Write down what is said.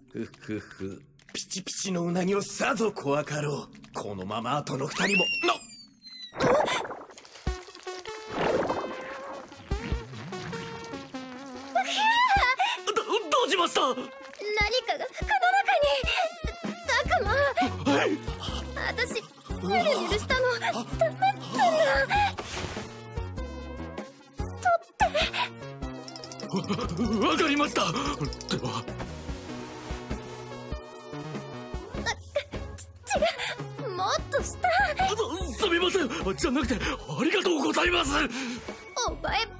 ふふふ、ピチピチのうなぎをさぞ怖かろう。このまま後の二人もどうしました？何かが服の中に。たくま、はい、私ニュルニュルしたのダメったんだ。取って。 わかりました。では。 違う、もっと下。 すみません。じゃなくてありがとうございます。 お前